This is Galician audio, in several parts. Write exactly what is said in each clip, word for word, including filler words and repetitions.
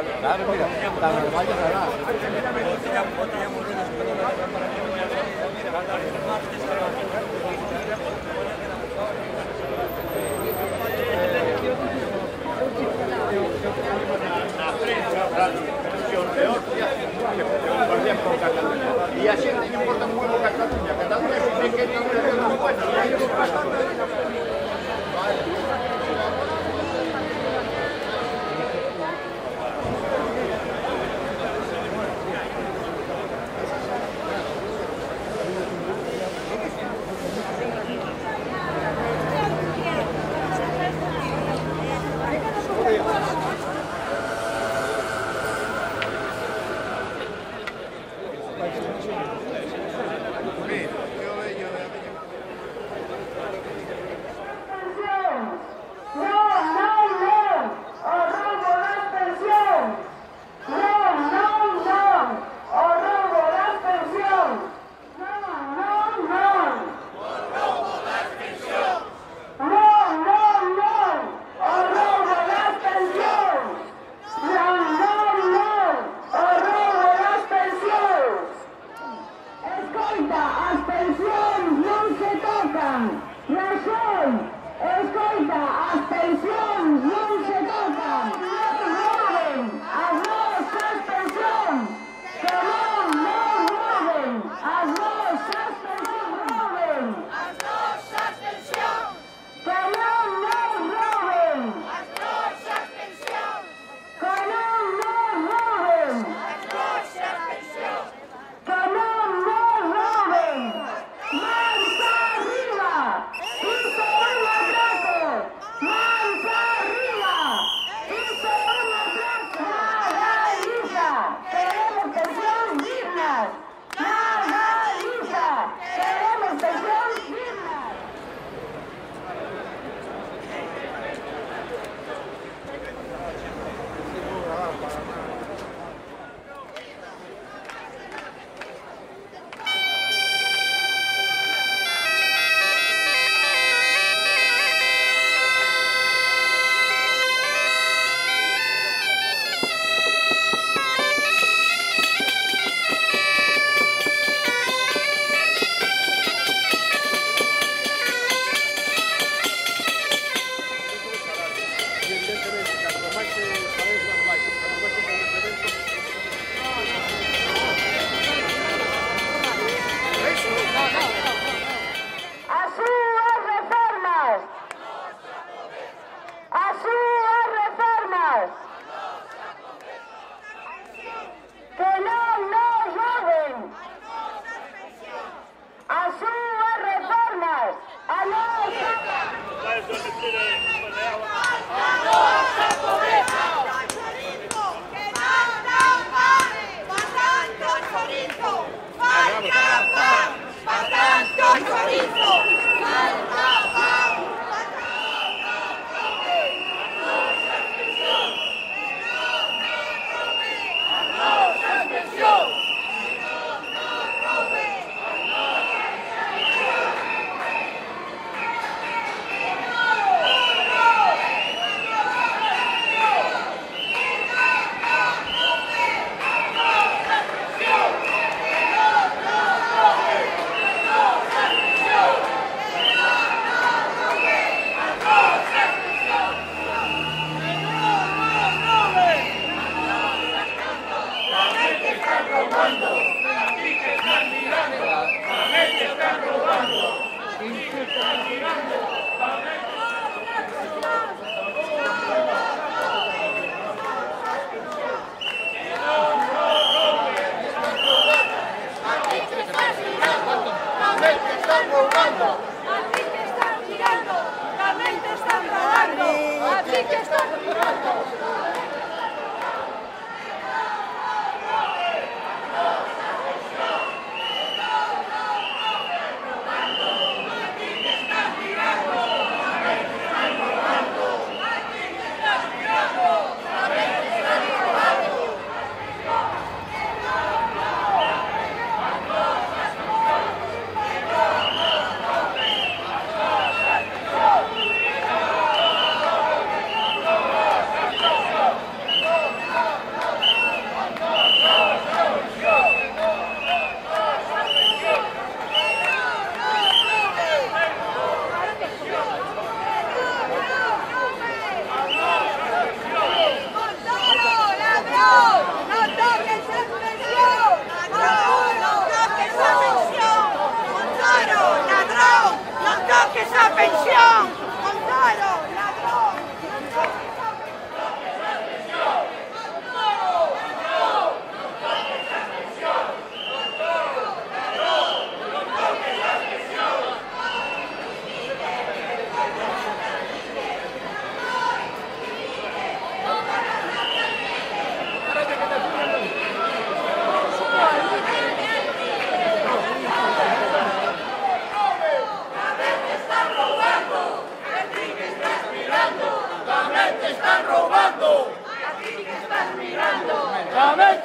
Claro, mira, tan normal que será. Y así no importa muy poco Cataluña. Cataluña es pequeña, pero no es buena.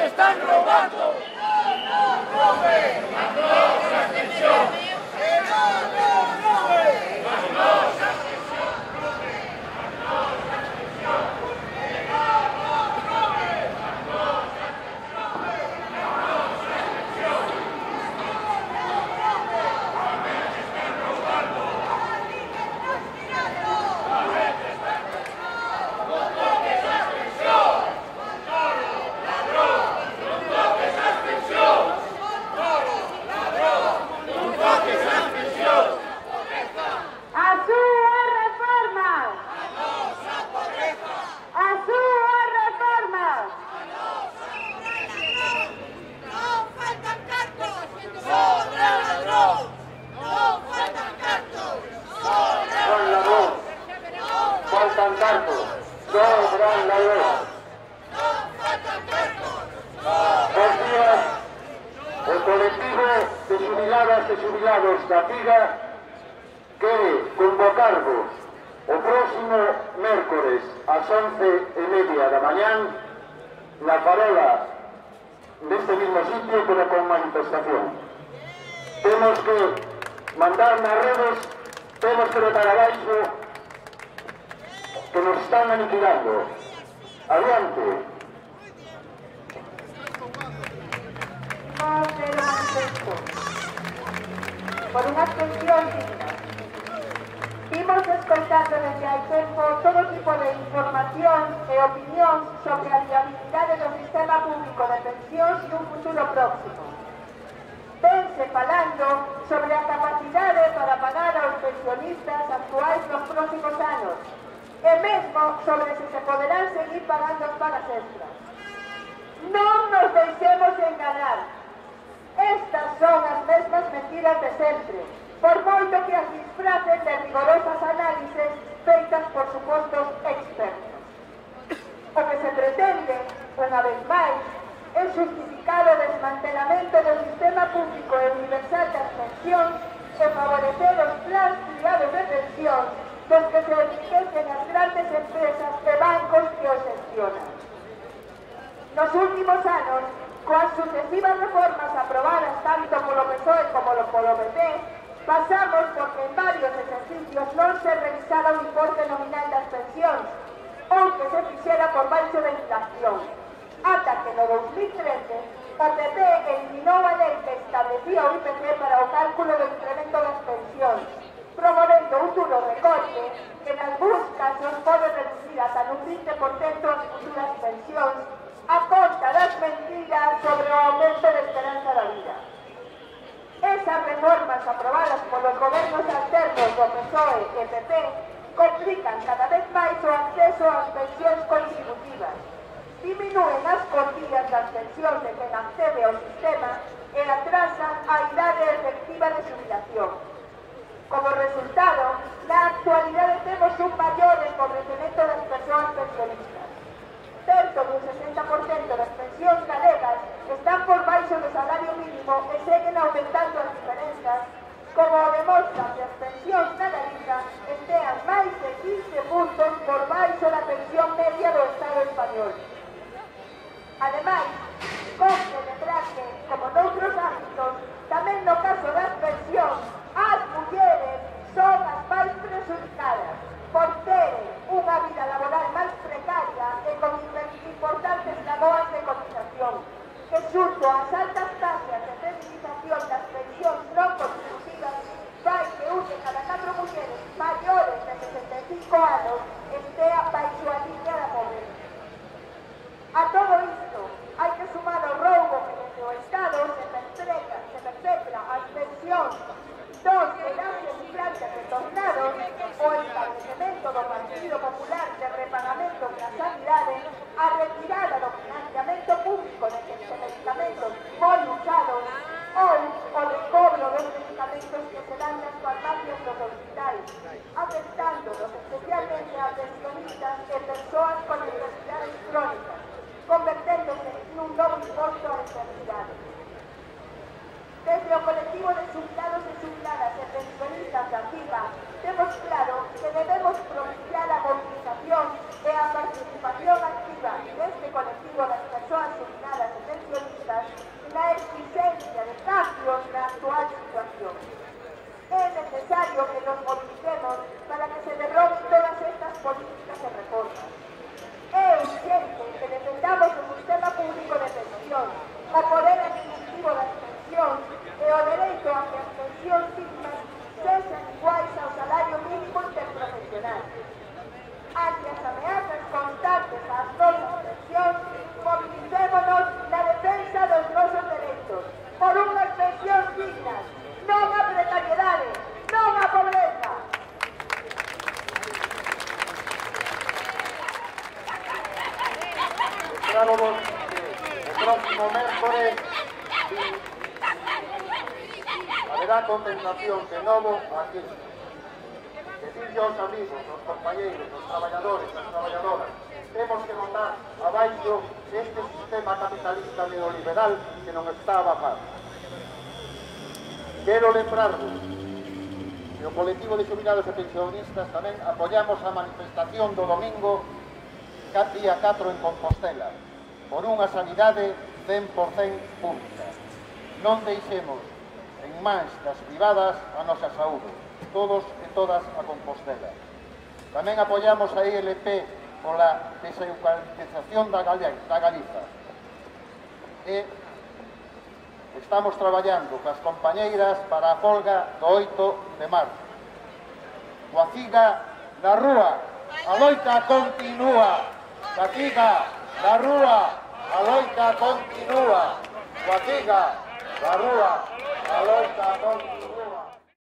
están robando. e xubilados da Figa quere convocarvos o próximo mércores ás once e media da mañán na farola deste mismo sitio pero con manifestación. Temos que mandar nas redes, temos que botar abaixo que nos están aniquilando. Adiante. Por unha abstención digna. Imos escoitando desde hai tempo todo tipo de información e opinión sobre a viabilidade do sistema público de pensións e un futuro próximo. Vense falando sobre a capacidade para pagar aos pensionistas actuais nos próximos anos e mesmo sobre se se poderán seguir pagando as pagas extras. Non nos deixemos enganar. Estas son as mesmas mentiras de sempre, por moito que as disfracen de rigorosas análises feitas por supostos expertos. O que se pretende, unha vez máis, é justificar o desmantelamento do sistema público e universal das pensións e favorecer os plans privados de pensións dos que se enriquecen as grandes empresas e bancos que os gestionan. Nos últimos anos, coas sucesivas reformas aprobadas tanto polo P S O E como polo P P, pasamos porque en varios exercicios non se revisara o importe nominal das pensións ou que se fixera por baixo da inflación, ata que no dos mil trece o P P eliminou a lei que establecía o I P C para o cálculo do incremento das pensións, promovendo un duro recorte que en algúns casos pode reducir ata nun vinte por cento as futuras pensións a conta das mentiras sobre o aumento de esperanza da vida. Esas reformas aprobadas polos gobernos alternos do P S O E e P P complican cada vez máis o acceso ás pensións contributivas, diminúen as cuantías das pensións de quen accede ao sistema e atrasan a idade efectiva de xubilación. Como resultado, na actualidade temos un maior empobrecemento das persoas pensionistas. Certo dun sesenta por cento das pensións galegas están por baixo do salario mínimo e seguen aumentando as diferenzas, como demostran que as pensións na Galiza estean máis de quince puntos por baixo da pensión media do Estado español. Ademais, conste lembrar que, como noutros ámbitos, tamén no caso das pensións, as mulleres son as máis presudicadas por ter unha vida laboral máis precaria e con importantes lagoas de cotización, que xunto ás altas taxas de flexibilización das pensións non contributivas fai que un de cada catro mulleres maiores de sesenta e cinco anos estea baixo a liña da pobreza. A todo isto hai que sumar o roubo que desde o Estado se perpetra, se perpetra as pensións dos grandes implantes retornados, o establecemento do Partido Popular de repagamentos na sanidade, a retirada do financiamento público de medicamentos moi usados ou o recobro dos medicamentos que se dan nas farmacias dos hospitais, afectándonos especialmente a pensionistas e persoas con enfermidades crónicas, converténdose nun novo imposto á enfermidade. Desde o colectivo de xubilados e xubiladas e pensionistas da FIBA temos claro que debemos propiciar a movilización e a participación activa deste colectivo das persoas xubiladas e pensionistas Recordábamos que el próximo mércoles haberá concentración de novo aquí. Decirle aos amigos, aos compañeiros, aos traballadores, as traballadoras, temos que mandar abaixo este sistema capitalista neoliberal que non está a bajar. Quero lembrarvos que o colectivo de xubilados e pensionistas tamén apoiamos a manifestación do domingo día catro en Compostela por unha sanidade cen por cen pública. Non deixemos en mans das privadas a nosa saúde, todos e todas a Compostela. Tamén apoiamos a I L P pola deseucaliptización da Galiza. E estamos traballando coas compañeiras para a folga do oito de marzo. Coaciga na rúa, a loita continúa. Coaciga na rúa, a loita continúa. Coaciga na rúa, a loita continúa.